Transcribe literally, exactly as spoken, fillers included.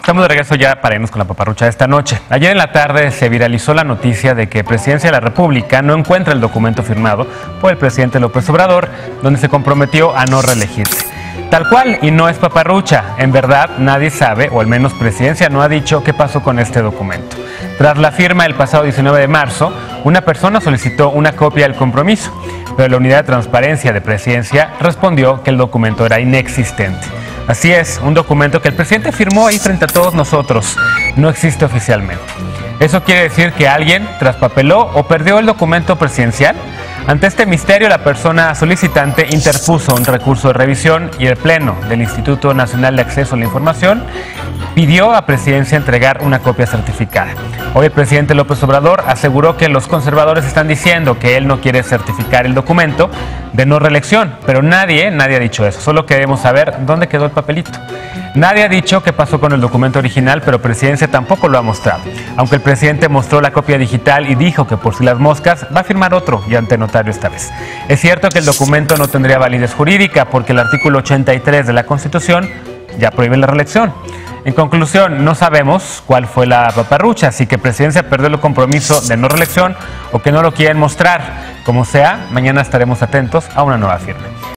Estamos de regreso ya para irnos con la paparrucha de esta noche. Ayer en la tarde se viralizó la noticia de que Presidencia de la República no encuentra el documento firmado por el presidente López Obrador, donde se comprometió a no reelegirse. Tal cual, y no es paparrucha. En verdad, nadie sabe, o al menos Presidencia no ha dicho qué pasó con este documento. Tras la firma el pasado diecinueve de marzo, una persona solicitó una copia del compromiso, pero la Unidad de Transparencia de Presidencia respondió que el documento era inexistente. Así es, un documento que el presidente firmó ahí frente a todos nosotros, no existe oficialmente. ¿Eso quiere decir que alguien traspapeló o perdió el documento presidencial? Ante este misterio, la persona solicitante interpuso un recurso de revisión y el Pleno del Instituto Nacional de Acceso a la Información pidió a Presidencia entregar una copia certificada. Hoy el presidente López Obrador aseguró que los conservadores están diciendo que él no quiere certificar el documento de no reelección, pero nadie, nadie ha dicho eso. Solo queremos saber dónde quedó el papelito. Nadie ha dicho qué pasó con el documento original, pero Presidencia tampoco lo ha mostrado. Aunque el presidente mostró la copia digital y dijo que por si las moscas va a firmar otro y ante notario esta vez. Es cierto que el documento no tendría validez jurídica porque el artículo ochenta y tres de la Constitución ya prohíbe la reelección. En conclusión, no sabemos cuál fue la paparrucha, si que Presidencia perdió el compromiso de no reelección o que no lo quieren mostrar. Como sea, mañana estaremos atentos a una nueva firma.